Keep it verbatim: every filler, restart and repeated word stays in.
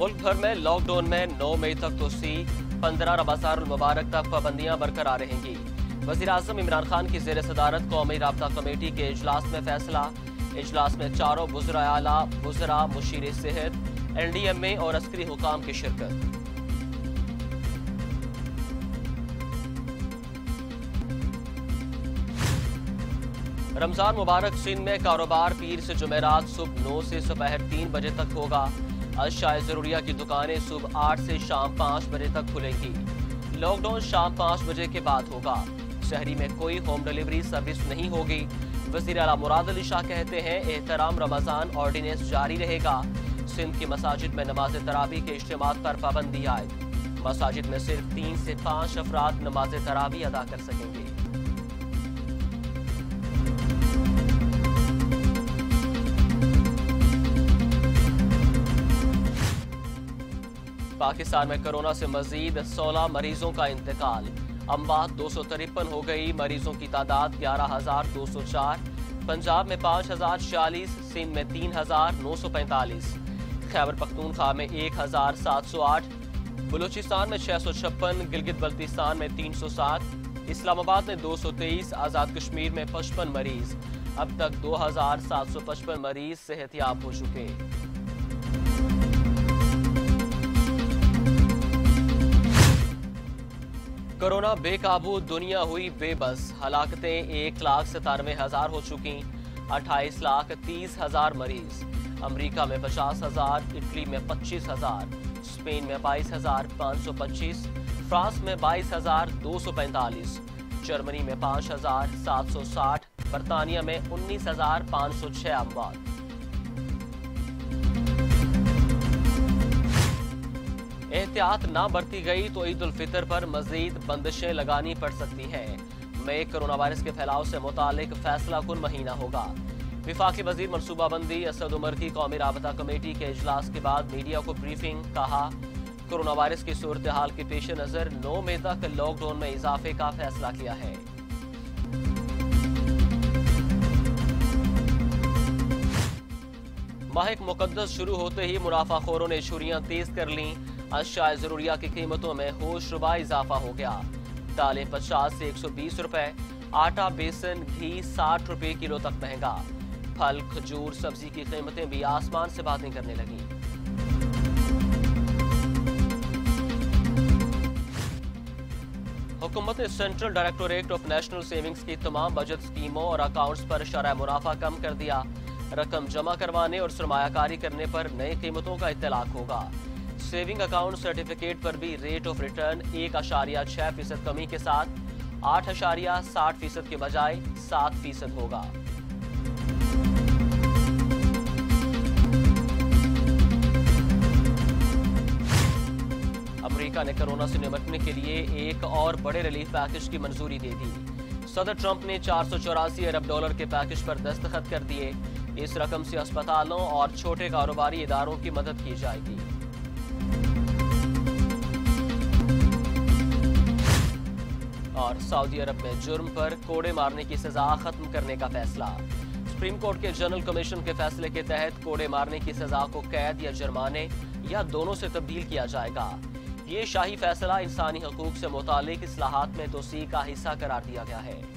मुल्क भर में लॉकडाउन में नौ मई तक तोसी, पंद्रह रमज़ानुल मुबारक तक पाबंदियां बरकरार रहेंगी। वज़ीर आज़म इमरान खान की ज़ेर सदारत कौमी राब्ता कमेटी के इजलास में फैसला। इजलास में चारों वज़रा आला, वज़रा, मुशीर सेहत, एन डी एम ए और अस्करी हुकाम की शिरकत। रमजान मुबारक सिंध में कारोबार पीर से जुमेरात सुबह नौ से दोपहर तीन बजे तक होगा। अशियाए ज़रूरिया की दुकानें सुबह आठ से शाम पाँच बजे तक खुलेंगी। लॉकडाउन शाम पाँच बजे के बाद होगा। शहरी में कोई होम डिलीवरी सर्विस नहीं होगी। वज़ीर आला मुराद अली शाह कहते हैं एहतराम रमजान ऑर्डिनेंस जारी रहेगा। सिंध की मसाजिद में नमाज तरावी के इज्तिमात पर पाबंदी आयद। मसाजिद में सिर्फ तीन से पाँच अफराद नमाज तरावी अदा कर सकेंगे। पाकिस्तान में कोरोना से मजीद सोलह मरीजों का इंतकाल। अम्बात दो सौ तिरपन हो गई। मरीजों की तादाद ग्यारह हजार दो सौ चार। पंजाब में पाँच हजार छियालीस, सिंध में तीन हजार नौ सौ पैंतालीस, खैबर पख्तूनख्वा में एक हजार सात सौ आठ, बलूचिस्तान में छह सौ छप्पन, गिलगित बल्तिस्तान में तीन सौ सात, इस्लामाबाद में दो सौ तेईस, आज़ाद कश्मीर में पचपन मरीज। अब तक दो हजार सात सौ पचपन मरीज सेहतियाब हो चुके। कोरोना बेकाबू, दुनिया हुई बेबस। हलाकतें एक लाख सतानवे हजार हो चुकी। अट्ठाईस लाख तीस हजार मरीज। अमरीका में पचास हजार, इटली में पच्चीस हजार, स्पेन में बाईस हजार पाँच सौ पच्चीस, फ्रांस में बाईस हजार दो सौ पैंतालीस, जर्मनी में पाँच हजार सात सौ साठ, बरतानिया में उन्नीस हजार पाँच सौ छह अमवात। एहतियात ना बरती गई तो ईद उल फितर पर मजीद बंदिशें लगानी पड़ सकती हैं। मई कोरोना वायरस के फैलाव से मुतालिक फैसला कुन महीना होगा। विफाकी वजीर मनसूबाबंदी असद उमर की कौमी राबता कमेटी के इजलास के बाद मीडिया को ब्रीफिंग। कहा, कोरोना वायरस की सूरत हाल के पेश नजर नौ मई तक लॉकडाउन में इजाफे का फैसला किया है। माह मुकद्दस शुरू होते ही मुनाफाखोरों ने छुरियां तेज कर लीं। अशियाए ज़रूरिया की कीमतों में होशरुबा इजाफा हो गया। दालें पचास से एक सौ बीस रुपए, आटा, बेसन, घी साठ रुपए किलो तक महंगा। फल, खजूर, सब्जी की कीमतें भी आसमान से बातें करने लगी। हुकूमत ने central directorate of national savings की तमाम बचत स्कीमों और अकाउंट्स पर शरह मुनाफा कम कर दिया। रकम जमा करवाने और सरमायाकारी करने पर नई कीमतों का इत्तलाक होगा। सेविंग अकाउंट सर्टिफिकेट पर भी रेट ऑफ रिटर्न एक अशारिया छह फीसद कमी के साथ आठ अशारिया साठ फीसद के बजाय सात फीसद होगा। अमेरिका ने कोरोना से निपटने के लिए एक और बड़े रिलीफ पैकेज की मंजूरी दे दी। सदर ट्रंप ने चार सौ चौरासी अरब डॉलर के पैकेज पर दस्तखत कर दिए। इस रकम से अस्पतालों और छोटे कारोबारी इदारों की मदद की जाएगी। और सऊदी अरब में जुर्म पर कोड़े मारने की सजा खत्म करने का फैसला। सुप्रीम कोर्ट के जनरल कमीशन के फैसले के तहत कोड़े मारने की सजा को कैद या जुर्माने या दोनों से तब्दील किया जाएगा। ये शाही फैसला इंसानी हकूक से मुतालिक इस्लाहात में तोसी का हिस्सा करार दिया गया है।